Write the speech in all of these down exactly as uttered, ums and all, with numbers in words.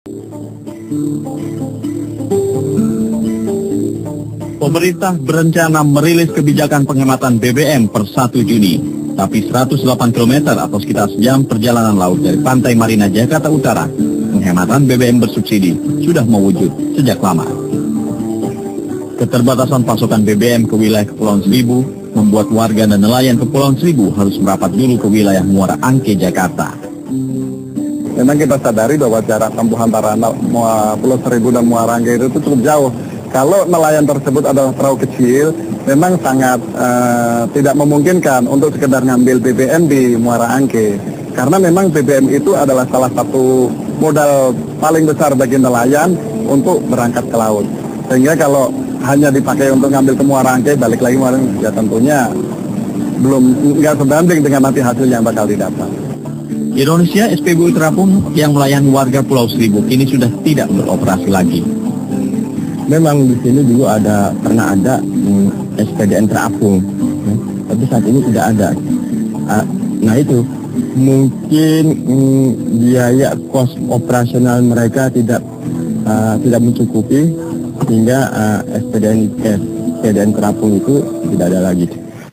Pemerintah berencana merilis kebijakan penghematan B B M per satu Juni. Tapi seratus delapan kilometer atau sekitar sejam perjalanan laut dari Pantai Marina Jakarta Utara, penghematan B B M bersubsidi sudah mewujud sejak lama. Keterbatasan pasokan B B M ke wilayah Kepulauan Seribu membuat warga dan nelayan Kepulauan Seribu harus merapat dulu ke wilayah Muara Angke, Jakarta. Memang kita sadari bahwa jarak tempuh antara Pulau Seribu dan Muara Angke itu cukup jauh. Kalau nelayan tersebut adalah perahu kecil, memang sangat uh, tidak memungkinkan untuk sekedar ngambil B B M di Muara Angke. Karena memang B B M itu adalah salah satu modal paling besar bagi nelayan untuk berangkat ke laut. Sehingga kalau hanya dipakai untuk ngambil ke Muara Angke, balik lagi Muara Angke, ya tentunya belum nggak sebanding dengan nanti hasil yang bakal didapat. Indonesia S P B U Terapung yang melayani warga Pulau Seribu kini sudah tidak beroperasi lagi. Memang di sini dulu ada pernah ada hmm, S P D N Terapung, ya, tapi saat ini tidak ada. Uh, nah itu mungkin hmm, biaya kos operasional mereka tidak uh, tidak mencukupi sehingga uh, S P D N S P D N Terapung itu tidak ada lagi.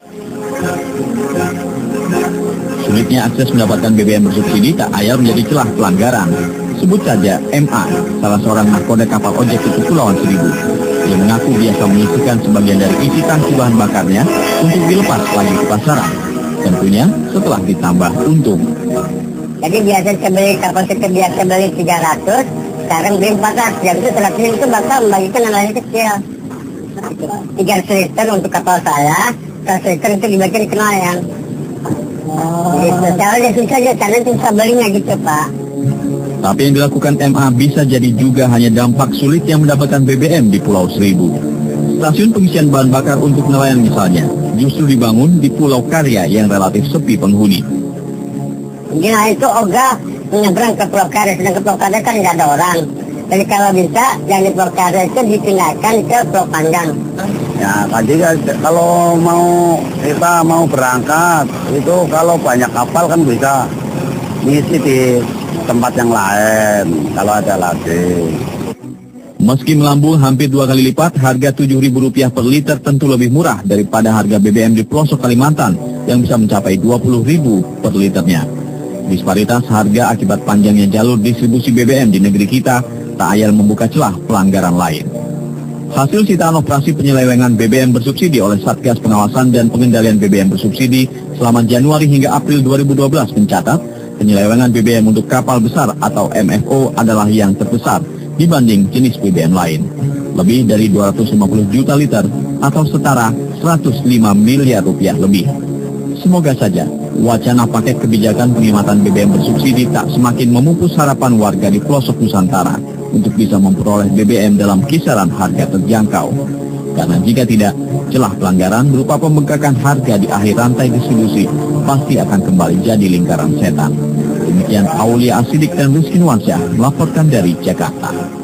Sulitnya akses mendapatkan B B M bersubsidi tak ayal menjadi celah pelanggaran. Sebut saja M A, salah seorang nahkoda kapal ojek di Kepulauan Seribu. Dia mengaku biasa menyisihkan sebagian dari isi tangki bahan bakarnya untuk dilepas lagi ke pasaran. Tentunya setelah ditambah untung. Jadi biasa beli kapal kita biasa beli tiga ratus, sekarang beli empat ratus. Jadi itu seratus itu bakal membagikan nelayan kecil. tiga ratus liter untuk kapal saya, seratus liter itu dibagikan ke nelayan. Oh. Gitu, saya susah aja karena susah belinya gitu Pak. Tapi yang dilakukan M A bisa jadi juga hanya dampak sulit yang mendapatkan B B M di Pulau Seribu. Stasiun pengisian bahan bakar untuk nelayan misalnya, justru dibangun di Pulau Karya yang relatif sepi penghuni. Nah itu ogah menyeberang ke Pulau Karya, sedang ke Pulau Karya kan nggak ada orang. Jadi kalau bisa, yang di Pulau Karya itu dipindahkan ke Pulau Panggang. Ya tadi kalau mau kita mau berangkat, itu kalau banyak kapal kan bisa ngisi di tempat yang lain kalau ada lagi. Meski melambung hampir dua kali lipat, harga tujuh ribu rupiah per liter tentu lebih murah daripada harga B B M di pelosok Kalimantan yang bisa mencapai dua puluh ribu per liternya. Disparitas harga akibat panjangnya jalur distribusi B B M di negeri kita tak ayal membuka celah pelanggaran lain. Hasil sitaan operasi penyelewengan B B M bersubsidi oleh Satgas Pengawasan dan Pengendalian B B M bersubsidi selama Januari hingga April dua ribu dua belas mencatat penyelewengan B B M untuk kapal besar atau M F O adalah yang terbesar dibanding jenis B B M lain. Lebih dari dua ratus lima puluh juta liter atau setara seratus lima miliar rupiah lebih. Semoga saja wacana paket kebijakan penghematan B B M bersubsidi tak semakin memupus harapan warga di pelosok Nusantara untuk bisa memperoleh B B M dalam kisaran harga terjangkau. Karena jika tidak, celah pelanggaran berupa pembengkakan harga di akhir rantai distribusi pasti akan kembali jadi lingkaran setan. Demikian Aulia Asidik dan Rizky Nuansyah melaporkan dari Jakarta.